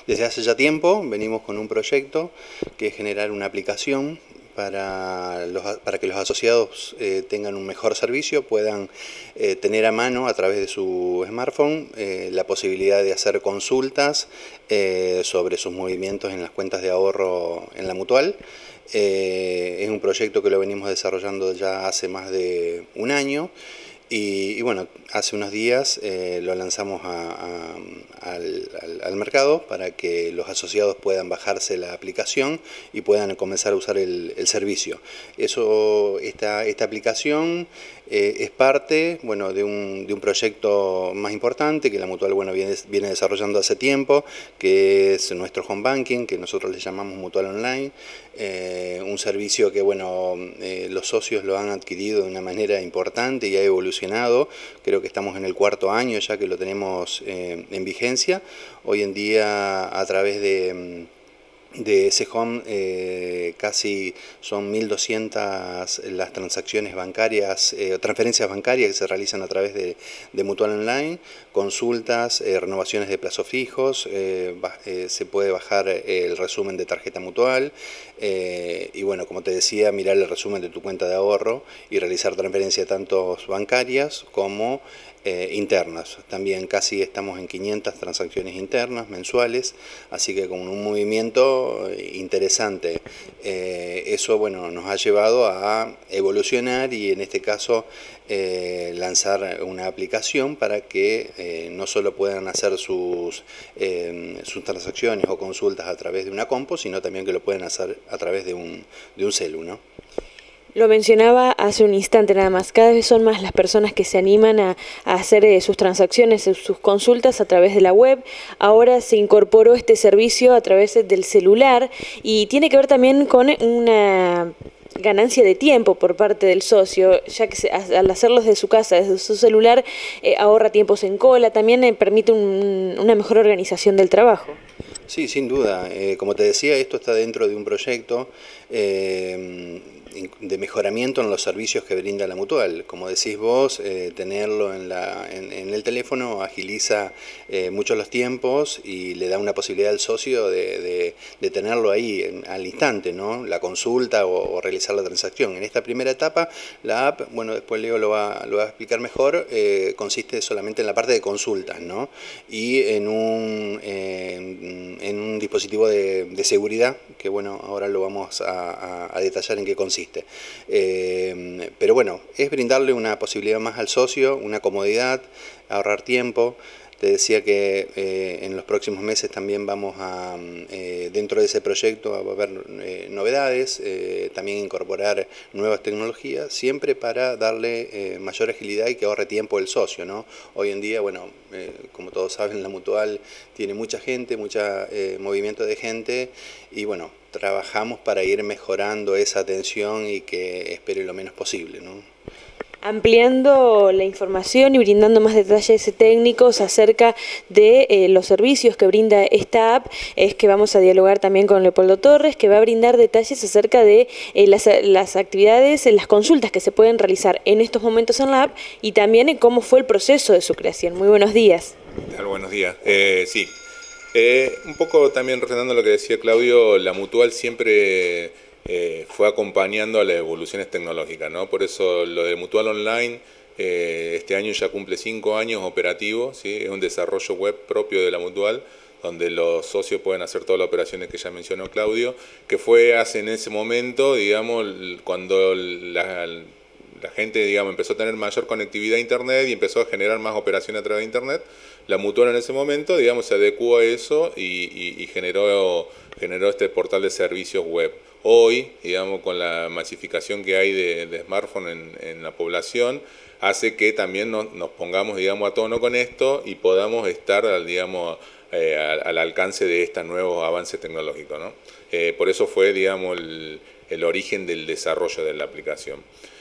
Desde hace ya tiempo venimos con un proyecto que es generar una aplicación para que los asociados tengan un mejor servicio, puedan tener a mano a través de su smartphone la posibilidad de hacer consultas sobre sus movimientos en las cuentas de ahorro en la Mutual. Es un proyecto que lo venimos desarrollando ya hace más de un año. Y bueno, hace unos días lo lanzamos al mercado para que los asociados puedan bajarse la aplicación y puedan comenzar a usar el servicio. Esta aplicación es parte, bueno, de un proyecto más importante que la Mutual, bueno, viene desarrollando hace tiempo, que es nuestro home banking, que nosotros le llamamos Mutual Online. Un servicio que, bueno, los socios lo han adquirido de una manera importante y ha evolucionado. Creo que estamos en el 4.º año ya que lo tenemos en vigencia. Hoy en día, a través de ese home casi son 1.200 las transacciones bancarias, transferencias bancarias que se realizan a través de Mutual Online, consultas, renovaciones de plazos fijos, se puede bajar el resumen de tarjeta Mutual y bueno, como te decía, mirar el resumen de tu cuenta de ahorro y realizar transferencias tanto bancarias como internas. También casi estamos en 500 transacciones internas mensuales, así que con un movimiento interesante. Eso, bueno, nos ha llevado a evolucionar y en este caso lanzar una aplicación para que no solo puedan hacer sus transacciones o consultas a través de una compu, sino también que lo pueden hacer a través de un celu, ¿no? Lo mencionaba hace un instante nada más, cada vez son más las personas que se animan a hacer sus transacciones, sus consultas a través de la web. Ahora se incorporó este servicio a través del celular y tiene que ver también con una ganancia de tiempo por parte del socio, ya que al hacerlo desde su casa, desde su celular, ahorra tiempos en cola, también permite una mejor organización del trabajo. Sí, sin duda. Como te decía, esto está dentro de un proyecto de mejoramiento en los servicios que brinda la Mutual. Como decís vos, tenerlo en el teléfono agiliza mucho los tiempos y le da una posibilidad al socio de tenerlo ahí al instante, ¿no? La consulta o realizar la transacción. En esta primera etapa, la app, bueno, después Leo lo va a explicar mejor, consiste solamente en la parte de consultas, ¿no? Y en un dispositivo de seguridad, que bueno, ahora lo vamos a detallar en qué consiste. Pero bueno, es brindarle una posibilidad más al socio, una comodidad, ahorrar tiempo. Te decía que en los próximos meses también vamos dentro de ese proyecto, a haber novedades, también incorporar nuevas tecnologías, siempre para darle mayor agilidad y que ahorre tiempo el socio, ¿no? Hoy en día, bueno, como todos saben, la Mutual tiene mucha gente, mucho movimiento de gente y bueno, trabajamos para ir mejorando esa atención y que espere lo menos posible, ¿no? Ampliando la información y brindando más detalles técnicos acerca de los servicios que brinda esta app, es que vamos a dialogar también con Leopoldo Torres, que va a brindar detalles acerca de las actividades, las consultas que se pueden realizar en estos momentos en la app y también en cómo fue el proceso de su creación. Muy buenos días. Buenos días. Sí. Un poco también retomando lo que decía Claudio, la Mutual siempre fue acompañando a las evoluciones tecnológicas, ¿no? Por eso lo de Mutual Online este año ya cumple 5 años operativo, ¿sí? Es un desarrollo web propio de la Mutual, donde los socios pueden hacer todas las operaciones que ya mencionó Claudio, que fue en ese momento, digamos, cuando la gente, digamos, empezó a tener mayor conectividad a Internet y empezó a generar más operaciones a través de Internet. La Mutual en ese momento, digamos, se adecuó a eso y generó este portal de servicios web. Hoy, digamos, con la masificación que hay de smartphone en la población, hace que también nos pongamos, digamos, a tono con esto y podamos estar, digamos, al alcance de estos nuevos avances tecnológicos, ¿no? Por eso fue, digamos, el origen del desarrollo de la aplicación.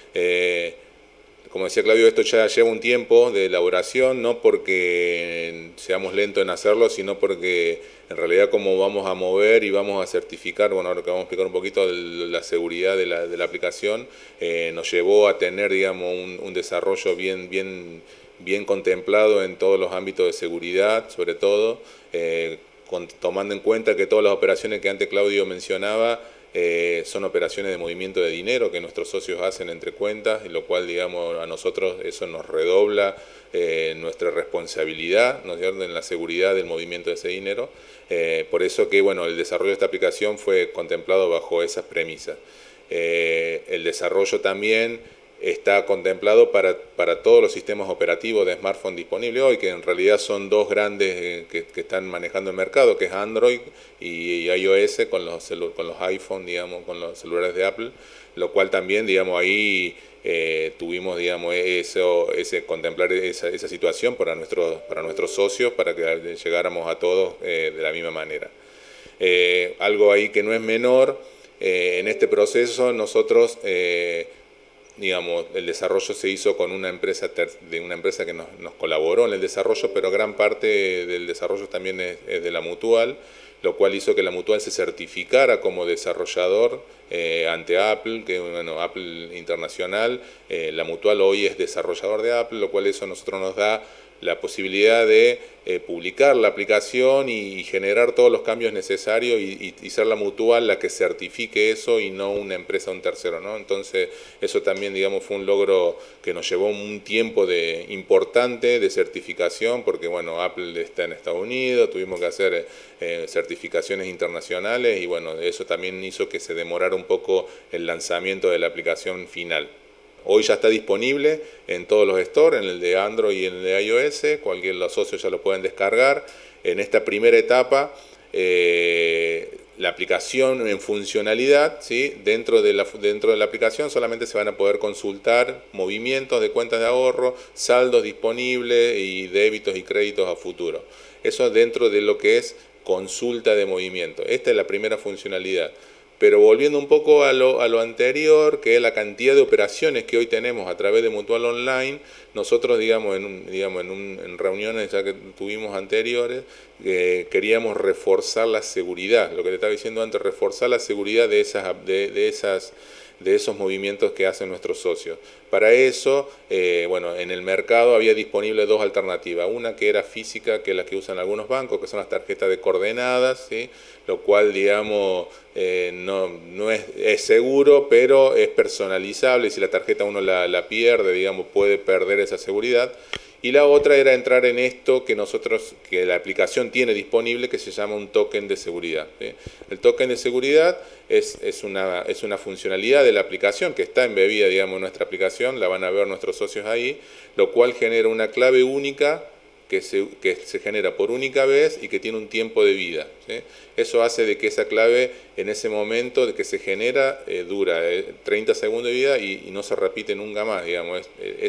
Como decía Claudio, esto ya lleva un tiempo de elaboración, no porque seamos lentos en hacerlo, sino porque en realidad como vamos a mover y vamos a certificar, bueno, ahora que vamos a explicar un poquito de la seguridad de la aplicación, nos llevó a tener, digamos, un desarrollo bien contemplado en todos los ámbitos de seguridad, sobre todo, tomando en cuenta que todas las operaciones que antes Claudio mencionaba son operaciones de movimiento de dinero que nuestros socios hacen entre cuentas, lo cual, digamos, a nosotros eso nos redobla nuestra responsabilidad, ¿no es cierto?, en la seguridad del movimiento de ese dinero. Por eso que, bueno, el desarrollo de esta aplicación fue contemplado bajo esas premisas. El desarrollo también está contemplado para todos los sistemas operativos de smartphone disponibles hoy, que en realidad son dos grandes que están manejando el mercado, que es Android y iOS con los iPhone, digamos, con los celulares de Apple, lo cual también, digamos, ahí tuvimos, digamos, contemplar esa situación para nuestros socios, para que llegáramos a todos de la misma manera. Algo ahí que no es menor, en este proceso nosotros digamos, el desarrollo se hizo con una empresa que nos colaboró en el desarrollo, pero gran parte del desarrollo también es de la Mutual, lo cual hizo que la Mutual se certificara como desarrollador ante Apple, que bueno, Apple Internacional, la Mutual hoy es desarrollador de Apple, lo cual eso a nosotros nos da la posibilidad de publicar la aplicación y generar todos los cambios necesarios y ser la Mutual la que certifique eso y no una empresa o un tercero, ¿no? Entonces eso también, digamos, fue un logro que nos llevó un tiempo importante de certificación, porque bueno, Apple está en Estados Unidos, tuvimos que hacer certificaciones internacionales y bueno, eso también hizo que se demorara un poco el lanzamiento de la aplicación final. Hoy ya está disponible en todos los stores, en el de Android y en el de iOS, cualquier los socios ya lo pueden descargar. En esta primera etapa, la aplicación en funcionalidad, ¿sí? dentro de la aplicación solamente se van a poder consultar movimientos de cuentas de ahorro, saldos disponibles y débitos y créditos a futuro. Eso dentro de lo que es consulta de movimiento. Esta es la primera funcionalidad. Pero volviendo un poco a lo anterior, que es la cantidad de operaciones que hoy tenemos a través de Mutual Online, nosotros, digamos, en reuniones ya que tuvimos anteriores, queríamos reforzar la seguridad, lo que te estaba diciendo antes, reforzar la seguridad de esos movimientos que hacen nuestros socios. Para eso, bueno, en el mercado había disponible dos alternativas. Una que era física, que es la que usan algunos bancos, que son las tarjetas de coordenadas, ¿sí? Lo cual, digamos, no es seguro, pero es personalizable. Si la tarjeta uno la pierde, digamos, puede perder esa seguridad. Y la otra era entrar en esto que la aplicación tiene disponible, que se llama un token de seguridad, ¿sí? El token de seguridad es una funcionalidad de la aplicación que está embebida, digamos, en nuestra aplicación, la van a ver nuestros socios ahí, lo cual genera una clave única que se genera por única vez y que tiene un tiempo de vida, ¿sí? Eso hace de que esa clave en ese momento de que se genera dura 30 segundos de vida y no se repite nunca más, digamos.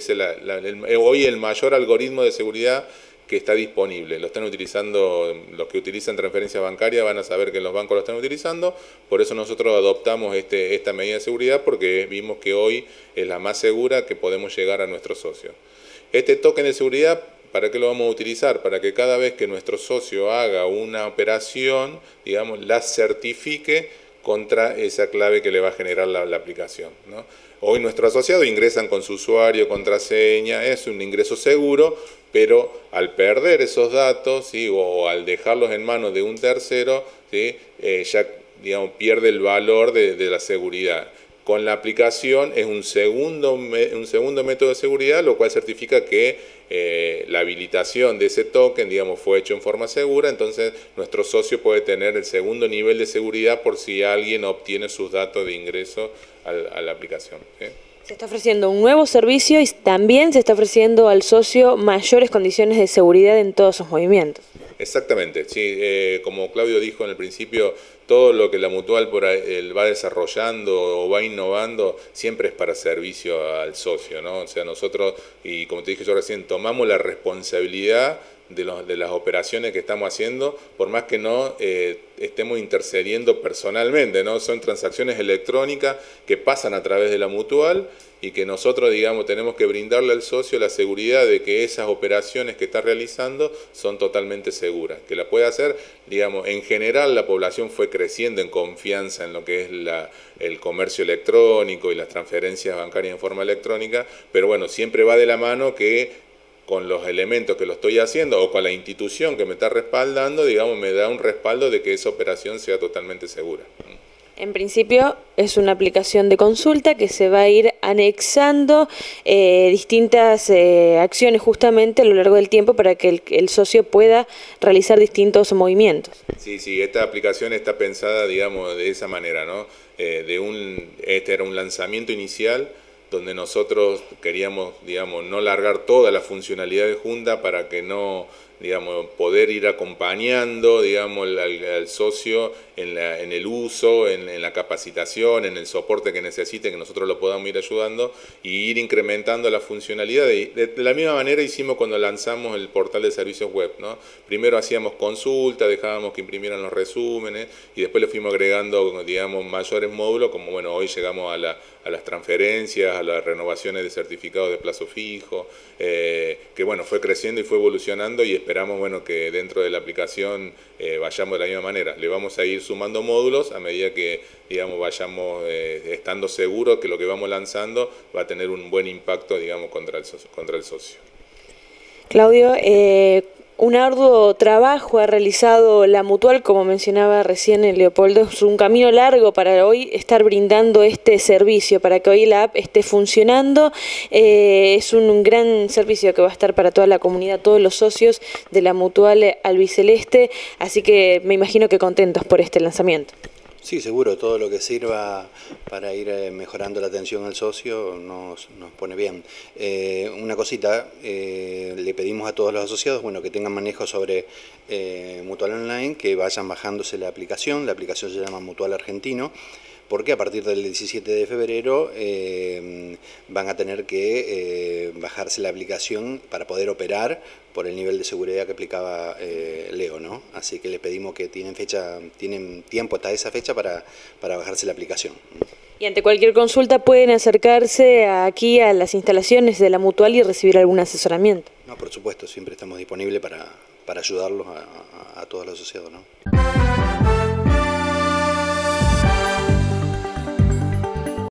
Hoy el mayor algoritmo de seguridad que está disponible. Lo están utilizando, los que utilizan transferencia bancaria van a saber que los bancos lo están utilizando, por eso nosotros adoptamos esta medida de seguridad, porque vimos que hoy es la más segura que podemos llegar a nuestros socios. Este token de seguridad, ¿para qué lo vamos a utilizar? Para que cada vez que nuestro socio haga una operación, digamos, la certifique contra esa clave que le va a generar la aplicación, ¿no? Hoy nuestros asociados ingresan con su usuario, contraseña, es un ingreso seguro, pero al perder esos datos, ¿sí? O al dejarlos en manos de un tercero, ¿sí? Ya, digamos, pierde el valor de la seguridad. Con la aplicación es un segundo método de seguridad, lo cual certifica que la habilitación de ese token, digamos, fue hecho en forma segura, entonces nuestro socio puede tener el segundo nivel de seguridad por si alguien obtiene sus datos de ingreso a la aplicación, ¿sí? Se está ofreciendo un nuevo servicio y también se está ofreciendo al socio mayores condiciones de seguridad en todos sus movimientos. Exactamente, sí, como Claudio dijo en el principio, todo lo que la Mutual va desarrollando o va innovando siempre es para servicio al socio, ¿no? O sea, nosotros, y como te dije yo recién, tomamos la responsabilidad de las operaciones que estamos haciendo, por más que no estemos intercediendo personalmente, ¿no? Son transacciones electrónicas que pasan a través de la Mutual y que nosotros, digamos, tenemos que brindarle al socio la seguridad de que esas operaciones que está realizando son totalmente seguras, que la puede hacer, digamos, en general la población fue creciendo en confianza en lo que es el comercio electrónico y las transferencias bancarias en forma electrónica, pero bueno, siempre va de la mano que con los elementos que lo estoy haciendo o con la institución que me está respaldando, digamos, me da un respaldo de que esa operación sea totalmente segura. En principio es una aplicación de consulta que se va a ir anexando distintas acciones justamente a lo largo del tiempo para que el socio pueda realizar distintos movimientos. Sí, esta aplicación está pensada, digamos, de esa manera, ¿no? Este era un lanzamiento inicial donde nosotros queríamos, digamos, no largar toda la funcionalidad de Junta para que no, digamos, poder ir acompañando, digamos, al socio en el uso, en la capacitación, en el soporte que necesite, que nosotros lo podamos ir ayudando y ir incrementando la funcionalidad. De la misma manera hicimos cuando lanzamos el portal de servicios web, ¿no? Primero hacíamos consultas, dejábamos que imprimieran los resúmenes y después le fuimos agregando, digamos, mayores módulos, como bueno, hoy llegamos a las transferencias, a las renovaciones de certificados de plazo fijo, que bueno, fue creciendo y fue evolucionando y esperamos, bueno, que dentro de la aplicación vayamos de la misma manera. Le vamos a ir sumando módulos a medida que, digamos, vayamos estando seguros que lo que vamos lanzando va a tener un buen impacto, digamos, contra el socio. Claudio, un arduo trabajo ha realizado la Mutual, como mencionaba recién Leopoldo, es un camino largo para hoy estar brindando este servicio, para que hoy la app esté funcionando. Es un gran servicio que va a estar para toda la comunidad, todos los socios de la Mutual albiceleste, así que me imagino que contentos por este lanzamiento. Sí, seguro, todo lo que sirva para ir mejorando la atención al socio nos pone bien. Una cosita, le pedimos a todos los asociados, bueno, que tengan manejo sobre Mutual Online, que vayan bajándose la aplicación se llama Mutual Argentino, porque a partir del 17 de febrero van a tener que bajarse la aplicación para poder operar por el nivel de seguridad que aplicaba Leo, ¿no? Así que les pedimos que tienen tiempo hasta esa fecha para bajarse la aplicación. Y ante cualquier consulta pueden acercarse aquí a las instalaciones de la Mutual y recibir algún asesoramiento. No, por supuesto, siempre estamos disponibles para ayudarlos a todos los asociados, ¿no?